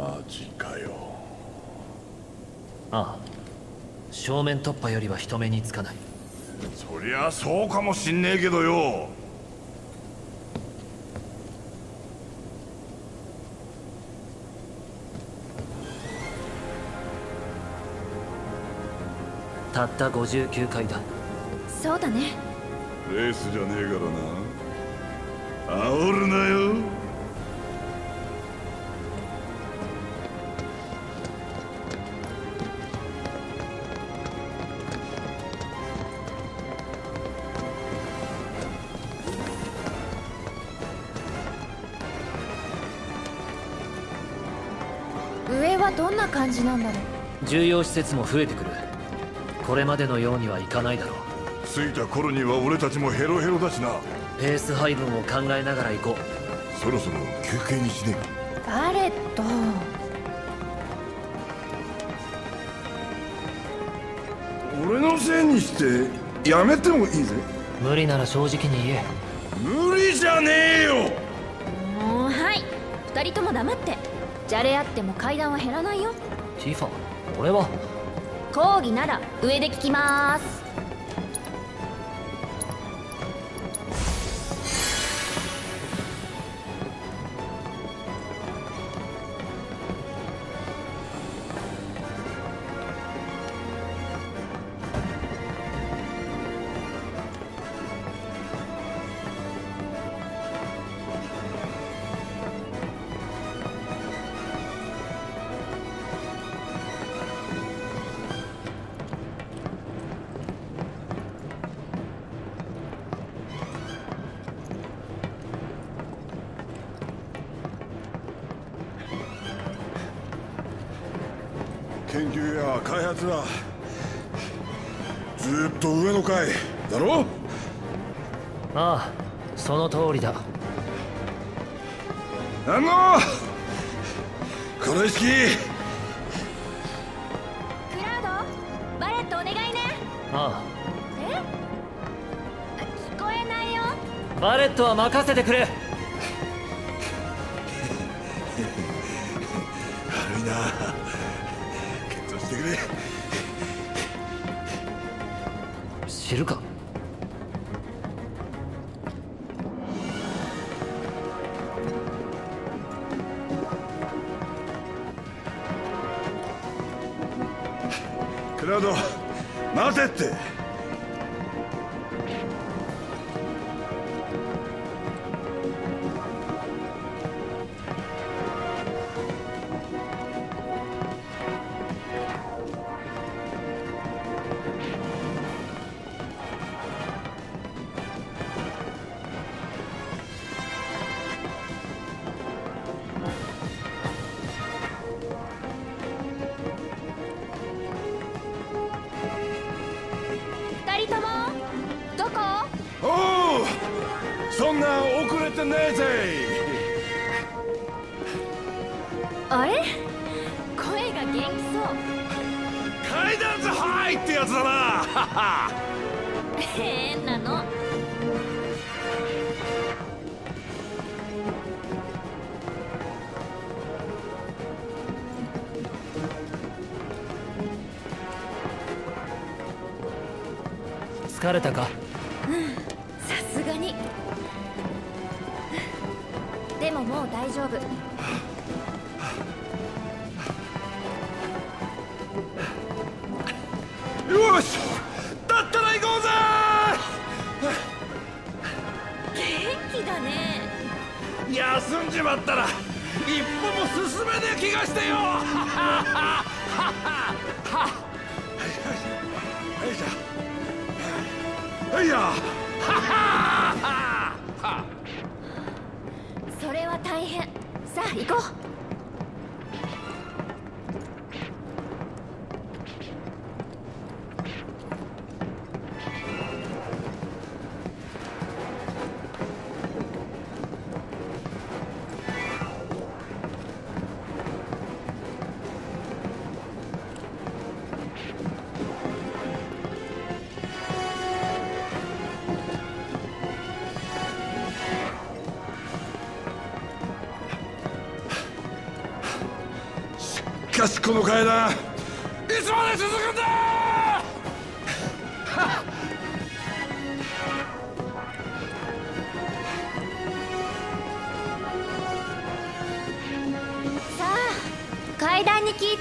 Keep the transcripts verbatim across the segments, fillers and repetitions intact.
マジかよ。 ああ、正面突破よりは人目につかない。 そりゃそうかもしんねえけどよ。 たったごじゅうきゅうかいだ。 そうだね。 レースじゃねえからな。煽るなよ。 上はどんな感じなんだろう。 重要施設も増えてくる。これまでのようにはいかないだろう。 着いた頃には俺たちもヘロヘロだしな。 ペース配分を考えながら行こう。そろそろ休憩にしねえか。 バレット。 俺のせいにしてやめてもいいぜ。 無理なら正直に言え。 無理じゃねえよ。 もうはい、二人とも黙って。じゃれ合っても階段は減らないよ。 ティファ、俺は講義なら上で聞きまーす。 研究や開発はずーっと上の階だろ。 ああ、その通りだ。 あのこの意識。 クラウド、バレットお願いね。 ああ。 え？聞こえないよ。 バレットは任せてくれ。 悪いな。してくれ。 知るか。 クラウド、待てって。そんな遅れてねえぜ。 あれ？声が元気そう。 階段図はいってやつだな。 変なの。 疲れたか？ うん、さすがに。でももう大丈夫。 よし、だったら行こうぜ。 元気だね。 休んじまったら一歩も進めねえ気がしてよ。はいや。 それは大変。さあ行こう。 しかしこの階段いつまで続くんだ。 さあ階段に聞いて。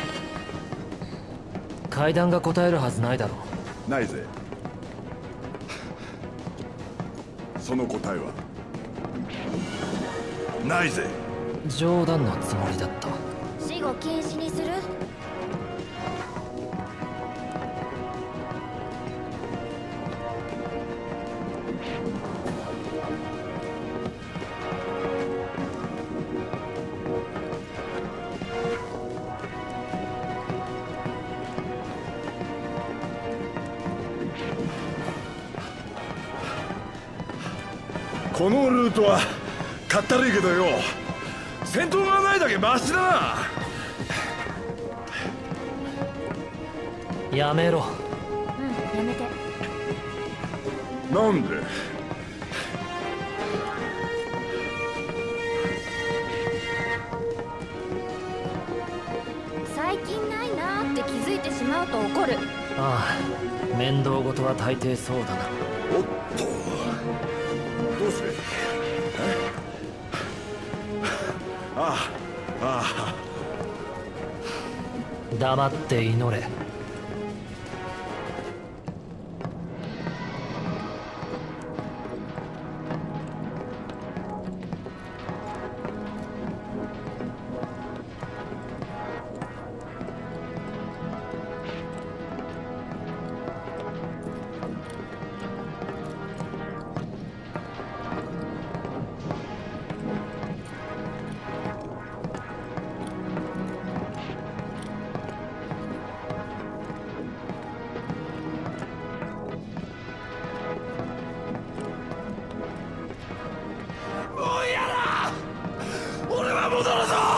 階段が答えるはずないだろう。 ないぜ。その答えはないぜ。 冗談のつもりだった。 死後禁止にする？ このルートはかったるいけどよ、戦闘がないだけマシだな。 やめろ。 うん、やめて。 なんで？ 最近ないなーって気づいてしまうと怒る。 ああ、面倒事は大抵そうだな。 おっと、どうして？え？ああ、ああ。 黙って祈れ。 戻るぞ。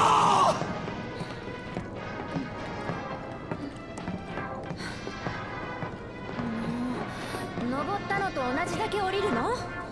登ったのと同じだけ降りるの？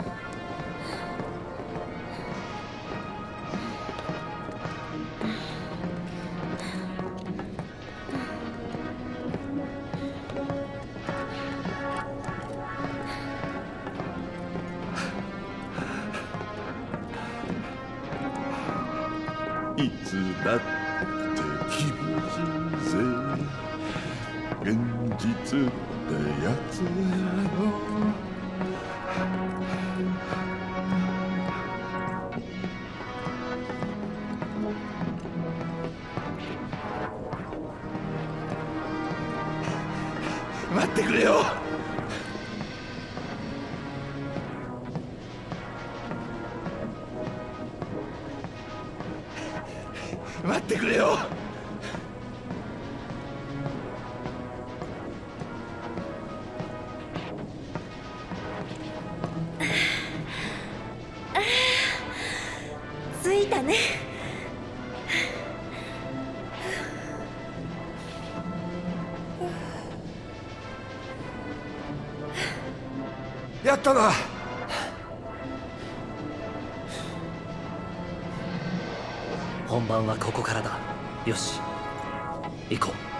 いつだって厳しいぜ現実ってやつよ。待ってくれよ。待ってくれよ。 着いたね。 やったな。 本番はここからだ。よし、行こう。